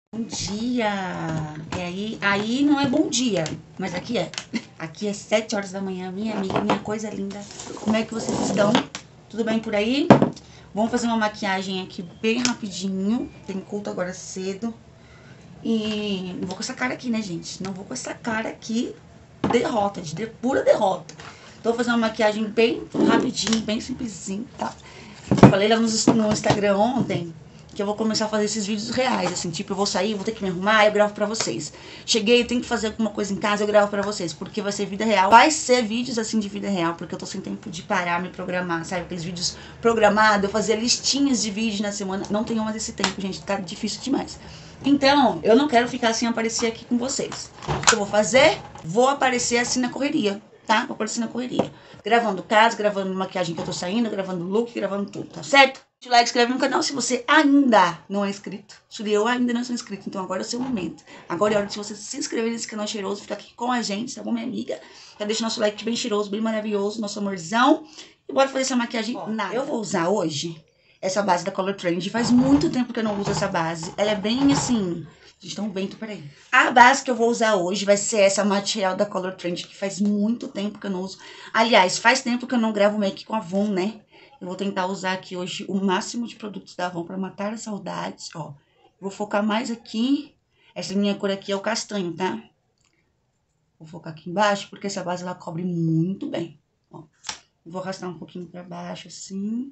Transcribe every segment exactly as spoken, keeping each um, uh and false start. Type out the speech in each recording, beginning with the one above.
Bom dia! É aí, aí não é bom dia, mas aqui é. Aqui é sete horas da manhã, minha amiga, minha coisa linda. Como é que vocês estão? Tudo bem por aí? Vamos fazer uma maquiagem aqui bem rapidinho. Tem culto agora cedo. E não vou com essa cara aqui, né, gente? Não vou com essa cara aqui. Derrota, de pura derrota. Então, vou fazer uma maquiagem bem rapidinho, bem simplesinho, tá? Falei lá no, no Instagram ontem que eu vou começar a fazer esses vídeos reais, assim, tipo, eu vou sair, vou ter que me arrumar, eu gravo pra vocês. Cheguei, eu tenho que fazer alguma coisa em casa, eu gravo pra vocês, porque vai ser vida real. Vai ser vídeos, assim, de vida real, porque eu tô sem tempo de parar, me programar, sabe? Aqueles vídeos programados, eu fazia listinhas de vídeos na semana. Não tenho mais esse tempo, gente, tá difícil demais. Então, eu não quero ficar sem aparecer aqui com vocês. O que eu vou fazer? Vou aparecer assim na correria, tá? Vou aparecer na correria. Gravando casa, gravando maquiagem que eu tô saindo, gravando look, gravando tudo, tá certo? Deixa o like, inscreve no canal se você ainda não é inscrito. Júlia, eu ainda não sou inscrito, então agora é o seu momento. Agora é hora de você se inscrever nesse canal cheiroso, ficar aqui com a gente, tá bom, minha amiga? Já deixa o nosso like bem cheiroso, bem maravilhoso, nosso amorzão. E bora fazer essa maquiagem. Ó, nada. Eu vou usar hoje essa base da Color Trend. Faz muito tempo que eu não uso essa base. Ela é bem assim... Gente, tá um vento, peraí. A base que eu vou usar hoje vai ser essa material da Color Trend, que faz muito tempo que eu não uso. Aliás, faz tempo que eu não gravo make com a Avon, né? Eu vou tentar usar aqui hoje o máximo de produtos da Avon pra matar as saudades, ó. Vou focar mais aqui. Essa minha cor aqui é o castanho, tá? Vou focar aqui embaixo, porque essa base ela cobre muito bem, ó. Vou arrastar um pouquinho pra baixo, assim.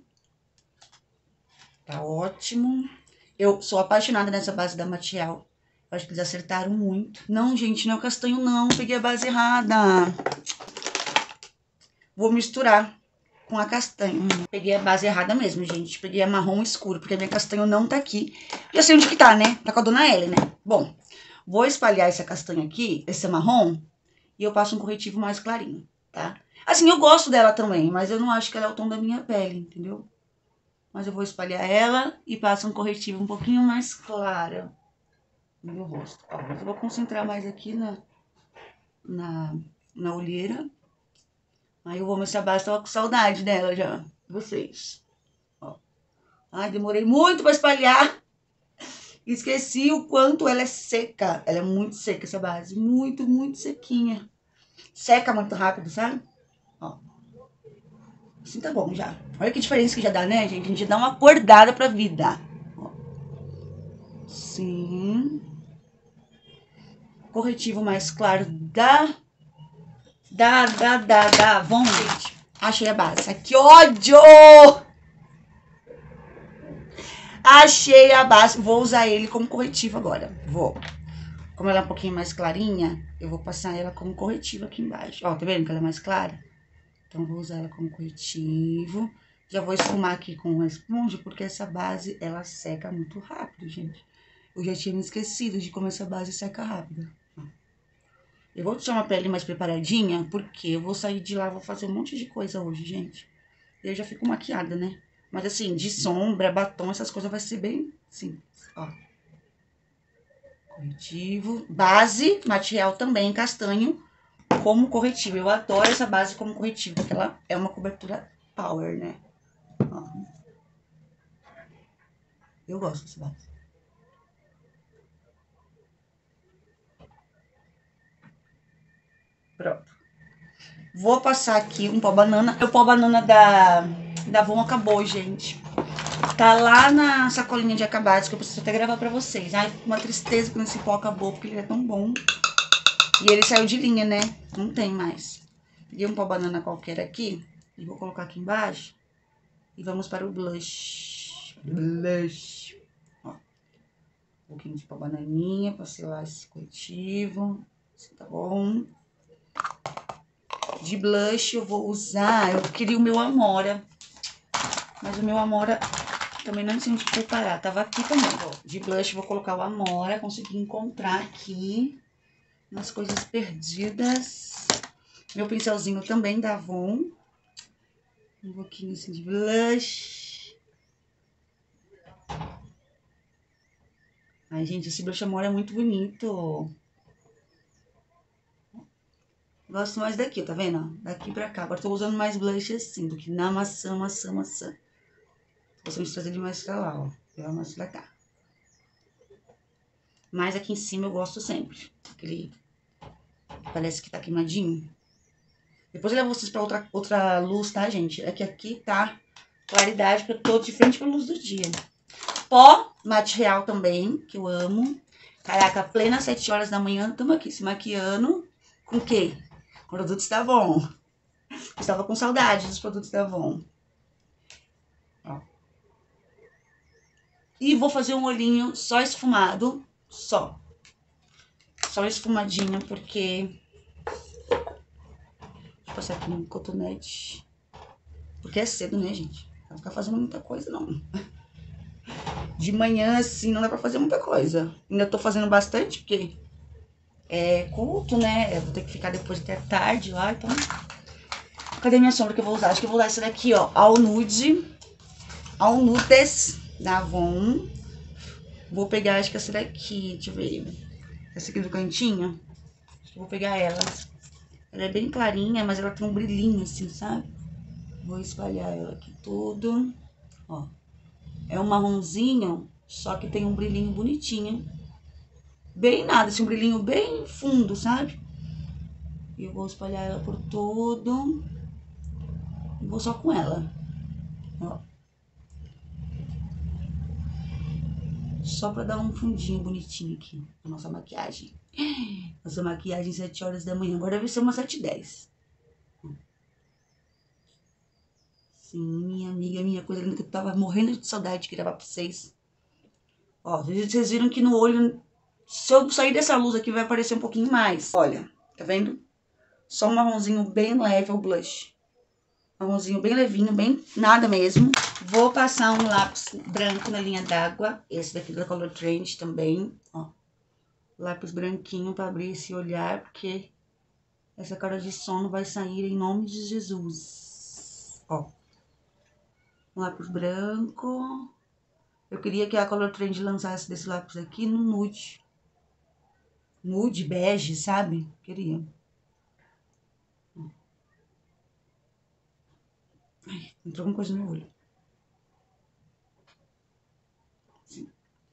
Tá ótimo. Eu sou apaixonada nessa base da Material. Eu acho que eles acertaram muito. Não, gente, não é o castanho, não. Peguei a base errada. Vou misturar com a castanho. Peguei a base errada mesmo, gente. Peguei a marrom escuro, porque a minha castanho não tá aqui. Já sei onde que tá, né? Tá com a dona Ellen, né? Bom, vou espalhar essa castanha aqui, esse marrom, e eu passo um corretivo mais clarinho, tá? Assim, eu gosto dela também, mas eu não acho que ela é o tom da minha pele, entendeu? Mas eu vou espalhar ela e passo um corretivo um pouquinho mais claro no meu rosto. Ó, mas eu vou concentrar mais aqui na, na, na olheira. Aí eu vou mostrar a base, tava com saudade dela já, vocês. Ó. Ai, demorei muito pra espalhar. Esqueci o quanto ela é seca. Ela é muito seca, essa base. Muito, muito sequinha. Seca muito rápido, sabe? Ó. Assim tá bom já. Olha que diferença que já dá, né, gente? A gente já dá uma acordada pra vida. Ó. Sim. Corretivo mais claro da... Da, da, da, da Avon, gente. Achei a base. Que ódio! Achei a base. Vou usar ele como corretivo agora. Vou. Como ela é um pouquinho mais clarinha, eu vou passar ela como corretivo aqui embaixo. Ó, tá vendo que ela é mais clara? Então, vou usar ela como corretivo. Já vou esfumar aqui com uma esponja, porque essa base, ela seca muito rápido, gente. Eu já tinha me esquecido de como essa base seca rápido. Eu vou deixar uma pele mais preparadinha, porque eu vou sair de lá, vou fazer um monte de coisa hoje, gente. Eu já fico maquiada, né? Mas assim, de sombra, batom, essas coisas vai ser bem simples, ó. Corretivo. Base, material também, castanho, como corretivo. Eu adoro essa base como corretivo, porque ela é uma cobertura power, né? Ó. Eu gosto dessa base. Pronto. Vou passar aqui um pó banana. O pó banana da, da Avon acabou, gente. Tá lá na sacolinha de acabados, que eu preciso até gravar pra vocês. Ai, uma tristeza quando esse pó acabou, porque ele é tão bom. E ele saiu de linha, né? Não tem mais. Peguei um pó banana qualquer aqui. E vou colocar aqui embaixo. E vamos para o blush. Blush. Ó. Um pouquinho de pó bananinha pra selar esse corretivo. Assim, tá bom? De blush eu vou usar... Eu queria o meu Amora. Mas o meu Amora... Também não sei onde preparar. Tava aqui também. Ó, de blush vou colocar o Amora. Consegui encontrar aqui umas coisas perdidas. Meu pincelzinho também da Avon. Um pouquinho assim de blush. Ai, gente, esse blush Amora é muito bonito. Gosto mais daqui, tá vendo? Daqui pra cá. Agora tô usando mais blush assim, do que na maçã, maçã, maçã. Tô gostando de trazer ele mais pra lá, ó. Ela mais pra cá. Mas aqui em cima eu gosto sempre. Aquele... Parece que tá queimadinho. Depois eu levo vocês pra outra, outra luz, tá, gente? É que aqui tá claridade, porque eu tô de frente pra luz do dia. Pó mate real também, que eu amo. Caraca, plena sete horas da manhã, tamo aqui se maquiando. Com o quê? Com produtos da Avon. Eu estava com saudade dos produtos da Avon. Ó. E vou fazer um olhinho só esfumado, só. Só esfumadinho, porque... Deixa eu passar aqui no cotonete. Porque é cedo, né, gente? Não vai ficar fazendo muita coisa, não. De manhã, assim, não dá pra fazer muita coisa. Ainda tô fazendo bastante, porque é culto, né? Eu vou ter que ficar depois até tarde lá, então... Cadê minha sombra que eu vou usar? Acho que eu vou usar essa daqui, ó. All Nude. All Nudes da Avon. Vou pegar, acho que essa daqui, deixa eu ver. Essa aqui do cantinho. Acho que eu vou pegar ela. Ela é bem clarinha, mas ela tem um brilhinho assim, sabe? Vou espalhar ela aqui tudo. Ó. É um marronzinho, só que tem um brilhinho bonitinho. Bem nada, assim, um brilhinho bem fundo, sabe? E eu vou espalhar ela por todo. E vou só com ela. Ó. Só pra dar um fundinho bonitinho aqui na nossa maquiagem. Nossa maquiagem sete horas da manhã. Agora deve ser umas sete e dez. Sim, minha amiga, minha coisa linda, que eu tava morrendo de saudade de gravar pra vocês. Ó, vocês viram que no olho, se eu sair dessa luz aqui, vai aparecer um pouquinho mais. Olha, tá vendo? Só um marronzinho bem leve, o blush. Marronzinho bem levinho, bem nada mesmo. Vou passar um lápis branco na linha d'água. Esse daqui da Color Trend também, ó. Lápis branquinho pra abrir esse olhar, porque essa cara de sono vai sair em nome de Jesus. Ó. Um lápis branco. Eu queria que a Color Trend lançasse desse lápis aqui no nude. Nude, bege, sabe? Queria. Ai, entrou alguma coisa no meu olho. Assim.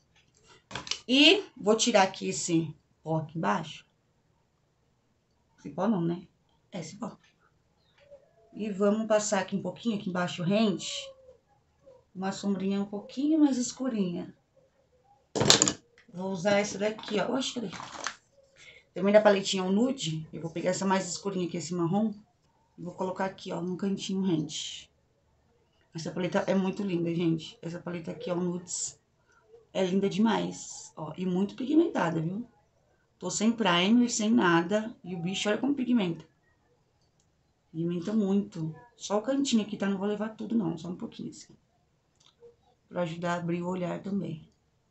E vou tirar aqui esse pó aqui embaixo. Esse pó não, né? É esse pó. E vamos passar aqui um pouquinho, aqui embaixo rente. Uma sombrinha um pouquinho mais escurinha. Vou usar essa daqui, ó. Oxe, cadê? Também da paletinha nude. Eu vou pegar essa mais escurinha aqui, esse marrom. E vou colocar aqui, ó, no cantinho rente. Essa paleta é muito linda, gente. Essa paleta aqui, ó, nudes. É linda demais. Ó, e muito pigmentada, viu? Tô sem primer, sem nada. E o bicho, olha como pigmenta. Pigmenta muito. Só o cantinho aqui, tá? Não vou levar tudo, não. Só um pouquinho, assim. Pra ajudar a abrir o olhar também.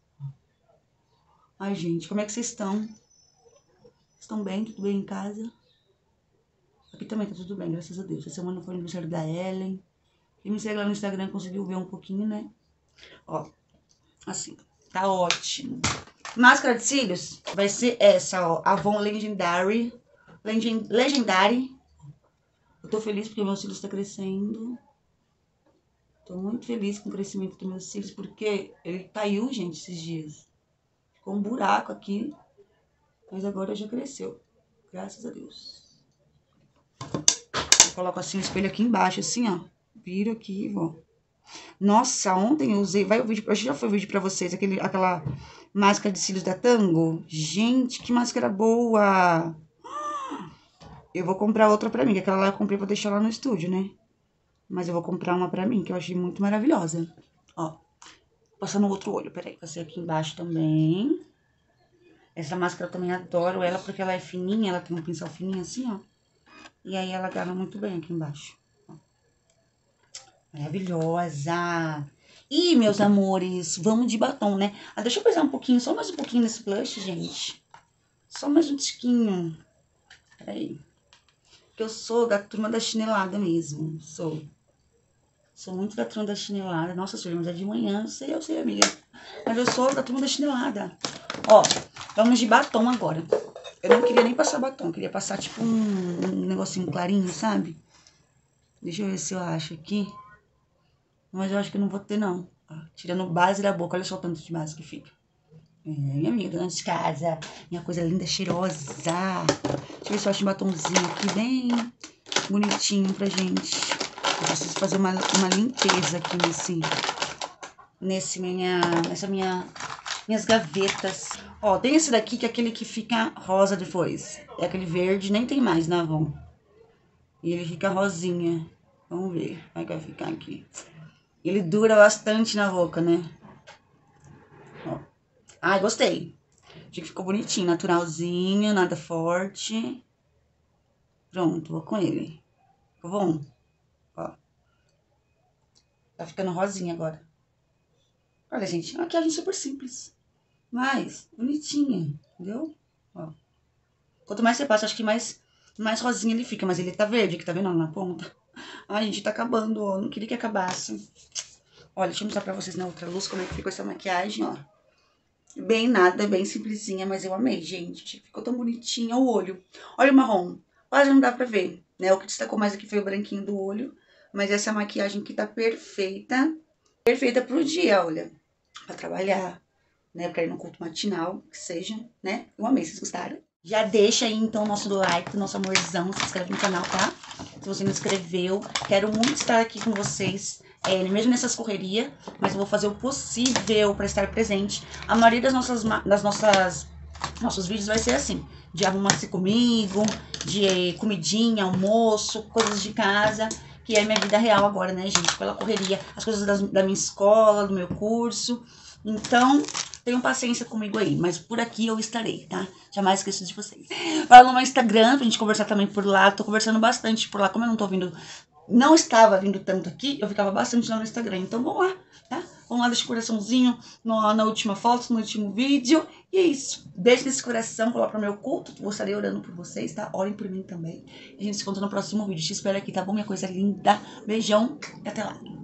Ai, gente, como é que vocês estão? Estão bem? Tudo bem em casa? Aqui também tá tudo bem, graças a Deus. Essa semana foi o aniversário da Ellen. Quem me segue lá no Instagram conseguiu ver um pouquinho, né? Ó, assim, tá ótimo. Máscara de cílios vai ser essa, ó. Avon Legendary. Legend, Legendary. Eu tô feliz porque meu cílios tá crescendo. Tô muito feliz com o crescimento dos meus cílios, porque ele caiu, gente, esses dias. Ficou um buraco aqui, mas agora já cresceu. Graças a Deus. Eu coloco assim o espelho aqui embaixo, assim, ó. Viro aqui e vou. Nossa, ontem eu usei... Vai o vídeo... Hoje já foi o vídeo pra vocês. Aquele, aquela máscara de cílios da Tango. Gente, que máscara boa! Eu vou comprar outra pra mim, que aquela lá eu comprei pra deixar lá no estúdio, né? Mas eu vou comprar uma pra mim, que eu achei muito maravilhosa. Ó. Passando o outro olho, peraí. Passei aqui embaixo também. Essa máscara eu também adoro ela, porque ela é fininha, ela tem um pincel fininho assim, ó. E aí ela agarra muito bem aqui embaixo. Ó. Maravilhosa! Ih, meus amores, vamos de batom, né? Ah, deixa eu pesar um pouquinho, só mais um pouquinho nesse blush, gente. Só mais um tiquinho. Peraí. Porque eu sou da turma da chinelada mesmo, sou. Sou muito da turma da chinelada. Nossa, senhora, mas é de manhã, eu sei, eu sei, amiga. Mas eu sou da turma da chinelada. Ó, vamos de batom agora. Eu não queria nem passar batom, eu queria passar tipo um, um negocinho clarinho, sabe? Deixa eu ver se eu acho aqui. Mas eu acho que eu não vou ter, não. Ó, tirando base da boca, olha só o tanto de base que fica. É, minha amiga, dona de casa. Minha coisa linda, cheirosa. Deixa eu ver se eu acho um batomzinho aqui bem bonitinho pra gente. Eu preciso fazer uma, uma limpeza aqui nesse... Nesse minha... Nessa minha... Minhas gavetas. Ó, tem esse daqui que é aquele que fica rosa depois. É aquele verde, nem tem mais na Avon. E ele fica rosinha. Vamos ver como é que vai ficar aqui. Ele dura bastante na boca, né? Ó. Ai, gostei. Achei que ficou bonitinho, naturalzinho, nada forte. Pronto, vou com ele. Ficou bom? Ó. Tá ficando rosinha agora. Olha, gente, uma maquiagem super simples. Mas bonitinha, entendeu? Ó. Quanto mais você passa, acho que mais, mais rosinha ele fica. Mas ele tá verde, que tá vendo na ponta? Ai, gente, tá acabando, ó. Não queria que acabasse. Olha, deixa eu mostrar pra vocês na outra luz como é que ficou essa maquiagem, ó. Bem nada, bem simplesinha, mas eu amei, gente. Ficou tão bonitinha o olho. Olha o marrom. Quase não dá pra ver, né? O que destacou mais aqui foi o branquinho do olho. Mas essa maquiagem aqui tá perfeita. Perfeita pro dia, olha. Pra trabalhar, né? Pra ir no culto matinal, que seja, né? Eu amei, vocês gostaram? Já deixa aí, então, o nosso like, o nosso amorzão. Se inscreve no canal, tá? Se você não inscreveu, quero muito estar aqui com vocês. É, mesmo nessas correrias, mas eu vou fazer o possível para estar presente. A maioria das nossas, das nossas nossos vídeos vai ser assim, de arrumar-se comigo, de comidinha, almoço, coisas de casa, que é minha vida real agora, né, gente? Pela correria, as coisas das, da minha escola, do meu curso. Então, tenham paciência comigo aí, mas por aqui eu estarei, tá? Jamais esqueço de vocês. Fala no meu Instagram pra gente conversar também por lá. Tô conversando bastante por lá, como eu não tô vindo... Não estava vindo tanto aqui, eu ficava bastante lá no Instagram. Então, vamos lá, tá? Vamos lá, deixa o coraçãozinho no, na última foto, no último vídeo. E é isso. Beijo nesse coração, coloca pro meu culto. Vou estarei orando por vocês, tá? Orem por mim também. A gente se encontra no próximo vídeo. Te espero aqui, tá bom? Minha coisa linda. Beijão e até lá.